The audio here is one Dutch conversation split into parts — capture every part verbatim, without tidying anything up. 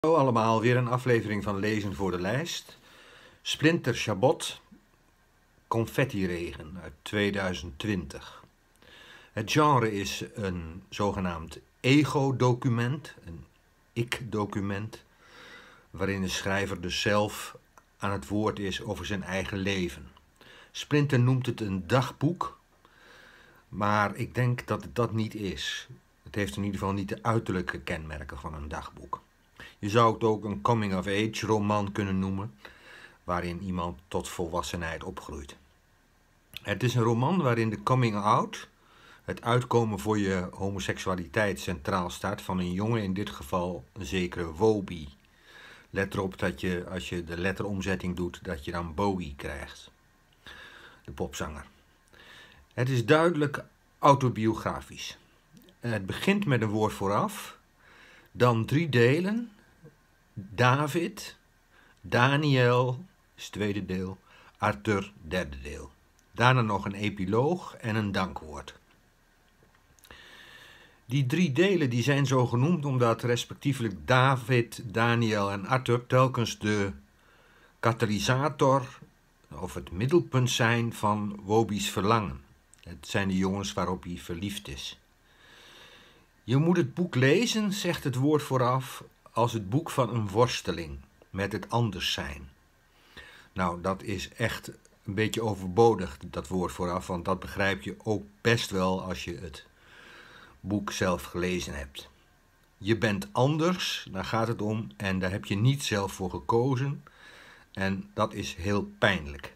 Hallo allemaal, weer een aflevering van Lezen voor de Lijst. Splinter Chabot, Confettiregen uit tweeduizend twintig. Het genre is een zogenaamd ego-document, een ik-document, waarin de schrijver dus zelf aan het woord is over zijn eigen leven. Splinter noemt het een dagboek, maar ik denk dat het dat niet is. Het heeft in ieder geval niet de uiterlijke kenmerken van een dagboek. Je zou het ook een coming-of-age roman kunnen noemen, waarin iemand tot volwassenheid opgroeit. Het is een roman waarin de coming-out, het uitkomen voor je homoseksualiteit, centraal staat van een jongen, in dit geval een zekere Woby. Let erop dat je, als je de letteromzetting doet, dat je dan Bowie krijgt, de popzanger. Het is duidelijk autobiografisch. Het begint met een woord vooraf, dan drie delen. David, Daniel is het tweede deel, Arthur derde deel. Daarna nog een epiloog en een dankwoord. Die drie delen die zijn zo genoemd omdat respectievelijk David, Daniel en Arthur telkens de katalysator of het middelpunt zijn van Woby's verlangen. Het zijn de jongens waarop hij verliefd is. Je moet het boek lezen, zegt het woord vooraf, als het boek van een worsteling met het anders zijn. Nou, dat is echt een beetje overbodig, dat woord vooraf, want dat begrijp je ook best wel als je het boek zelf gelezen hebt. Je bent anders, daar gaat het om, en daar heb je niet zelf voor gekozen. En dat is heel pijnlijk.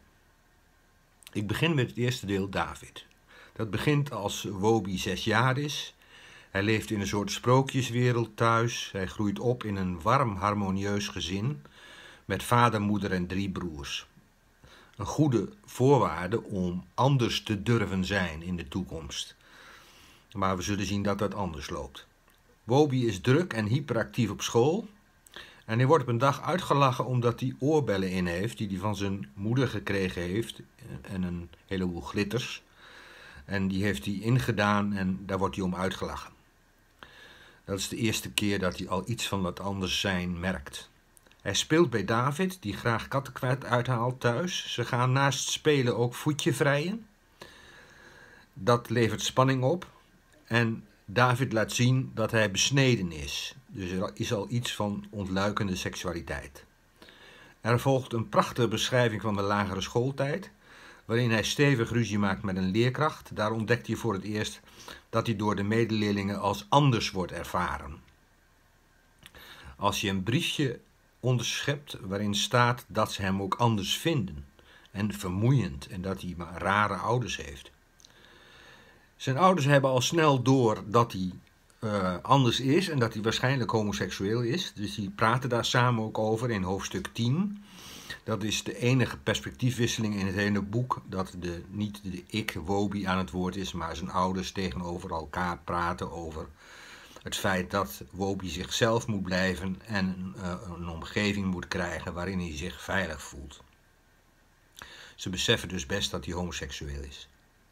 Ik begin met het eerste deel, David. Dat begint als Woby zes jaar is. Hij leeft in een soort sprookjeswereld thuis. Hij groeit op in een warm, harmonieus gezin met vader, moeder en drie broers. Een goede voorwaarde om anders te durven zijn in de toekomst. Maar we zullen zien dat dat anders loopt. Woby is druk en hyperactief op school. En hij wordt op een dag uitgelachen omdat hij oorbellen in heeft die hij van zijn moeder gekregen heeft. En een heleboel glitters. En die heeft hij ingedaan en daar wordt hij om uitgelachen. Dat is de eerste keer dat hij al iets van dat anders zijn merkt. Hij speelt bij David, die graag kattenkwaad uithaalt thuis. Ze gaan naast spelen ook voetje vrijen. Dat levert spanning op. En David laat zien dat hij besneden is. Dus er is al iets van ontluikende seksualiteit. Er volgt een prachtige beschrijving van de lagere schooltijd, waarin hij stevig ruzie maakt met een leerkracht. Daar ontdekt hij voor het eerst dat hij door de medeleerlingen als anders wordt ervaren. Als je een briefje onderschept waarin staat dat ze hem ook anders vinden en vermoeiend en dat hij maar rare ouders heeft. Zijn ouders hebben al snel door dat hij uh, anders is en dat hij waarschijnlijk homoseksueel is. Dus die praten daar samen ook over in hoofdstuk tien. Dat is de enige perspectiefwisseling in het hele boek, dat de, niet de ik, Woby, aan het woord is, maar zijn ouders tegenover elkaar praten over het feit dat Woby zichzelf moet blijven en uh, een omgeving moet krijgen waarin hij zich veilig voelt. Ze beseffen dus best dat hij homoseksueel is.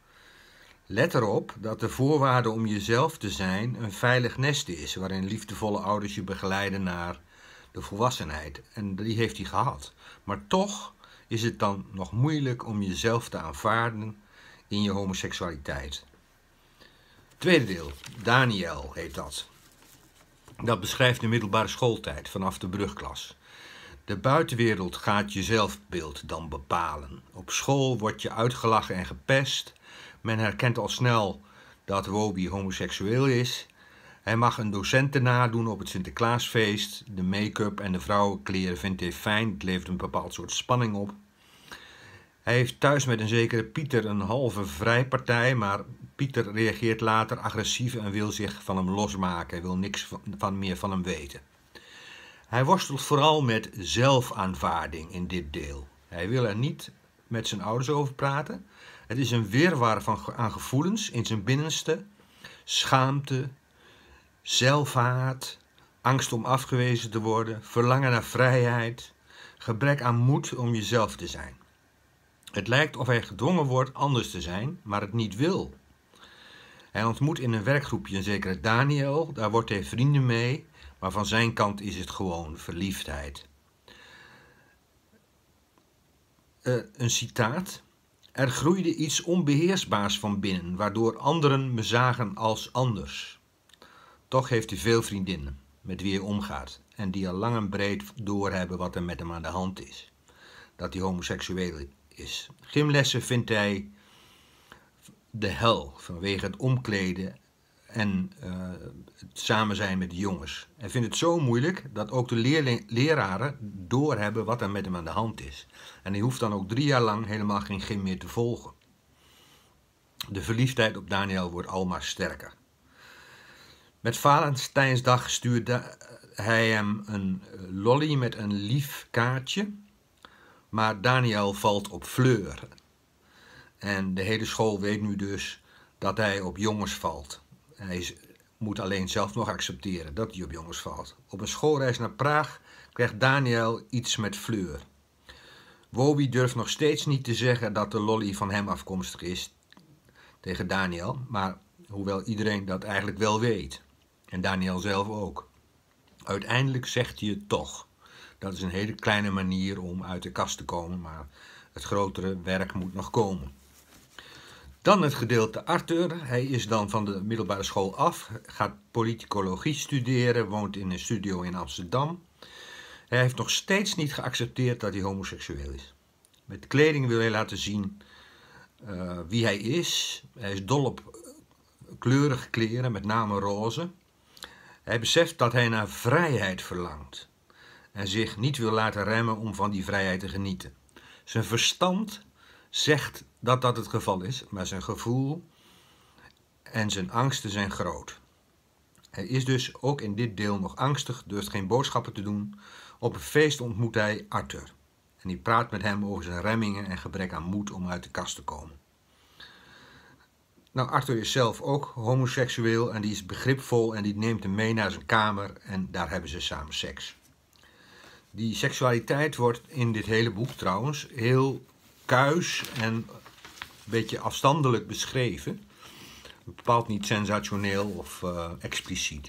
Let erop dat de voorwaarde om jezelf te zijn een veilig nest is, waarin liefdevolle ouders je begeleiden naar de volwassenheid. En die heeft hij gehad. Maar toch is het dan nog moeilijk om jezelf te aanvaarden in je homoseksualiteit. Tweede deel, Daniel heet dat. Dat beschrijft de middelbare schooltijd vanaf de brugklas. De buitenwereld gaat je zelfbeeld dan bepalen. Op school word je uitgelachen en gepest. Men herkent al snel dat Woby homoseksueel is. Hij mag een docenten nadoen op het Sinterklaasfeest. De make-up en de vrouwenkleren vindt hij fijn. Het levert een bepaald soort spanning op. Hij heeft thuis met een zekere Pieter een halve vrijpartij, maar Pieter reageert later agressief en wil zich van hem losmaken. Hij wil niks van, meer van hem weten. Hij worstelt vooral met zelfaanvaarding in dit deel. Hij wil er niet met zijn ouders over praten. Het is een wirwar van, aan gevoelens in zijn binnenste. Schaamte, zelfhaat, angst om afgewezen te worden, verlangen naar vrijheid, gebrek aan moed om jezelf te zijn. Het lijkt of hij gedwongen wordt anders te zijn, maar het niet wil. Hij ontmoet in een werkgroepje een zekere Daniel, daar wordt hij vrienden mee, maar van zijn kant is het gewoon verliefdheid. Uh, een citaat. Er groeide iets onbeheersbaars van binnen, waardoor anderen me zagen als anders. Toch heeft hij veel vriendinnen met wie hij omgaat en die al lang en breed doorhebben wat er met hem aan de hand is. Dat hij homoseksueel is. Gymlessen vindt hij de hel vanwege het omkleden en uh, het samen zijn met de jongens. Hij vindt het zo moeilijk dat ook de leerling, leraren doorhebben wat er met hem aan de hand is. En hij hoeft dan ook drie jaar lang helemaal geen gym meer te volgen. De verliefdheid op Daniel wordt almaar sterker. Met Valentijnsdag stuurde hij hem een lolly met een lief kaartje. Maar Daniel valt op Fleur. En de hele school weet nu dus dat hij op jongens valt. Hij is, moet alleen zelf nog accepteren dat hij op jongens valt. Op een schoolreis naar Praag krijgt Daniel iets met Fleur. Wobie durft nog steeds niet te zeggen dat de lolly van hem afkomstig is tegen Daniel. Maar hoewel iedereen dat eigenlijk wel weet. En Daniel zelf ook. Uiteindelijk zegt hij het toch. Dat is een hele kleine manier om uit de kast te komen, maar het grotere werk moet nog komen. Dan het gedeelte Arthur. Hij is dan van de middelbare school af, gaat politicologie studeren, woont in een studio in Amsterdam. Hij heeft nog steeds niet geaccepteerd dat hij homoseksueel is. Met kleding wil hij laten zien uh, wie hij is. Hij is dol op kleurige kleren, met name roze. Hij beseft dat hij naar vrijheid verlangt en zich niet wil laten remmen om van die vrijheid te genieten. Zijn verstand zegt dat dat het geval is, maar zijn gevoel en zijn angsten zijn groot. Hij is dus ook in dit deel nog angstig, durft geen boodschappen te doen. Op een feest ontmoet hij Arthur en die praat met hem over zijn remmingen en gebrek aan moed om uit de kast te komen. Nou, Arthur is zelf ook homoseksueel en die is begripvol en die neemt hem mee naar zijn kamer en daar hebben ze samen seks. Die seksualiteit wordt in dit hele boek trouwens heel kuis en een beetje afstandelijk beschreven. Bepaald niet sensationeel of uh, expliciet.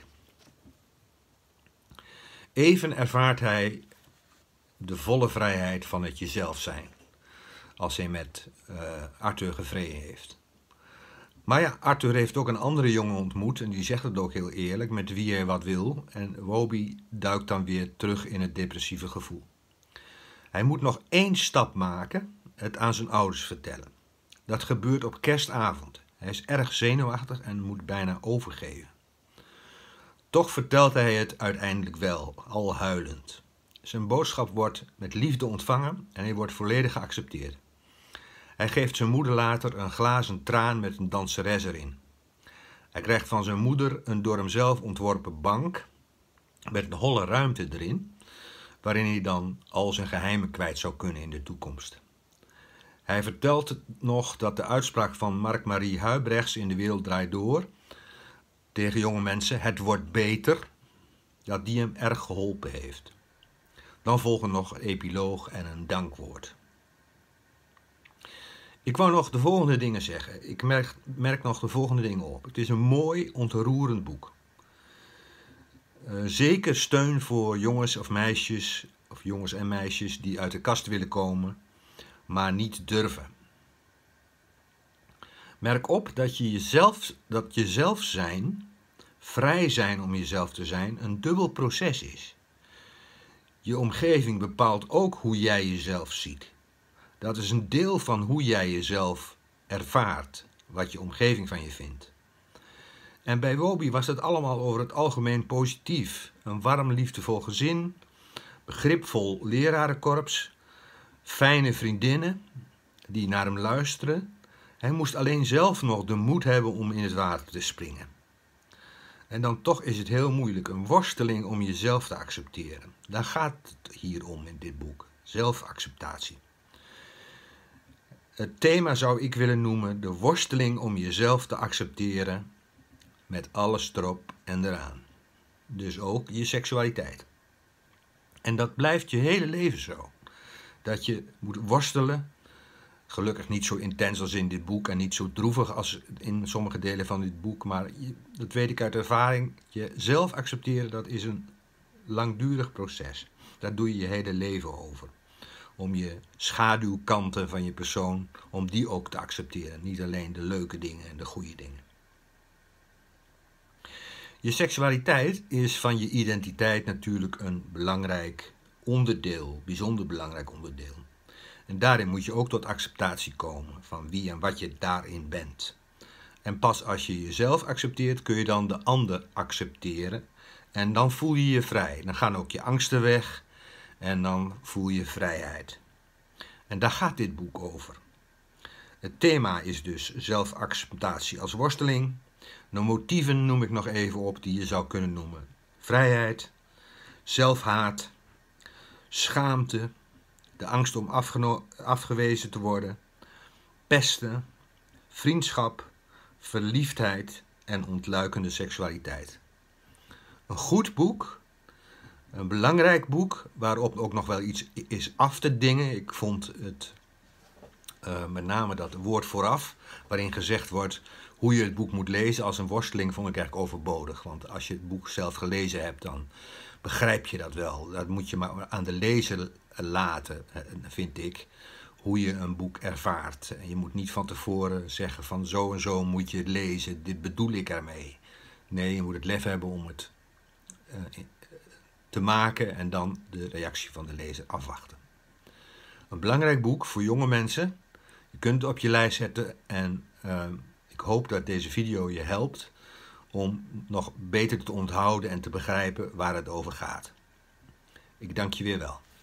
Even ervaart hij de volle vrijheid van het jezelf zijn als hij met uh, Arthur gevreden heeft. Maar ja, Arthur heeft ook een andere jongen ontmoet en die zegt het ook heel eerlijk, met wie hij wat wil. En Wobie duikt dan weer terug in het depressieve gevoel. Hij moet nog één stap maken, het aan zijn ouders vertellen. Dat gebeurt op kerstavond. Hij is erg zenuwachtig en moet bijna overgeven. Toch vertelt hij het uiteindelijk wel, al huilend. Zijn boodschap wordt met liefde ontvangen en hij wordt volledig geaccepteerd. Hij geeft zijn moeder later een glazen traan met een danseres erin. Hij krijgt van zijn moeder een door hemzelf ontworpen bank met een holle ruimte erin, waarin hij dan al zijn geheimen kwijt zou kunnen in de toekomst. Hij vertelt nog dat de uitspraak van Mark-Marie Huibrechts in De Wereld Draait Door tegen jonge mensen, het wordt beter, dat die hem erg geholpen heeft. Dan volgen nog een epiloog en een dankwoord. Ik wou nog de volgende dingen zeggen. Ik merk, merk nog de volgende dingen op. Het is een mooi, ontroerend boek. Uh, zeker steun voor jongens of meisjes, of jongens en meisjes die uit de kast willen komen, maar niet durven. Merk op dat je jezelf, dat jezelf zijn, vrij zijn om jezelf te zijn, een dubbel proces is. Je omgeving bepaalt ook hoe jij jezelf ziet. Dat is een deel van hoe jij jezelf ervaart, wat je omgeving van je vindt. En bij Wobie was het allemaal over het algemeen positief. Een warm, liefdevol gezin, begripvol lerarenkorps, fijne vriendinnen die naar hem luisteren. Hij moest alleen zelf nog de moed hebben om in het water te springen. En dan toch is het heel moeilijk, een worsteling om jezelf te accepteren. Daar gaat het hier om in dit boek, zelfacceptatie. Het thema zou ik willen noemen, de worsteling om jezelf te accepteren met alles erop en eraan. Dus ook je seksualiteit. En dat blijft je hele leven zo. Dat je moet worstelen, gelukkig niet zo intens als in dit boek en niet zo droevig als in sommige delen van dit boek, maar je, dat weet ik uit ervaring, jezelf accepteren, dat is een langdurig proces. Daar doe je je hele leven over. Om je schaduwkanten van je persoon, om die ook te accepteren. Niet alleen de leuke dingen en de goede dingen. Je seksualiteit is van je identiteit natuurlijk een belangrijk onderdeel, bijzonder belangrijk onderdeel. En daarin moet je ook tot acceptatie komen van wie en wat je daarin bent. En pas als je jezelf accepteert, kun je dan de ander accepteren. En dan voel je je vrij. Dan gaan ook je angsten weg en dan voel je vrijheid. En daar gaat dit boek over. Het thema is dus zelfacceptatie als worsteling. De motieven noem ik nog even op die je zou kunnen noemen. Vrijheid, zelfhaat, schaamte, de angst om afgewezen te worden, pesten, vriendschap, verliefdheid en ontluikende seksualiteit. Een goed boek, een belangrijk boek waarop ook nog wel iets is af te dingen. Ik vond het uh, met name dat woord vooraf, waarin gezegd wordt hoe je het boek moet lezen als een worsteling, vond ik eigenlijk overbodig. Want als je het boek zelf gelezen hebt, dan begrijp je dat wel. Dat moet je maar aan de lezer laten, vind ik, hoe je een boek ervaart. En je moet niet van tevoren zeggen van zo en zo moet je het lezen, dit bedoel ik ermee. Nee, je moet het lef hebben om het uh, te maken en dan de reactie van de lezer afwachten. Een belangrijk boek voor jonge mensen. Je kunt het op je lijst zetten en uh, ik hoop dat deze video je helpt om nog beter te onthouden en te begrijpen waar het over gaat. Ik dank je weer wel.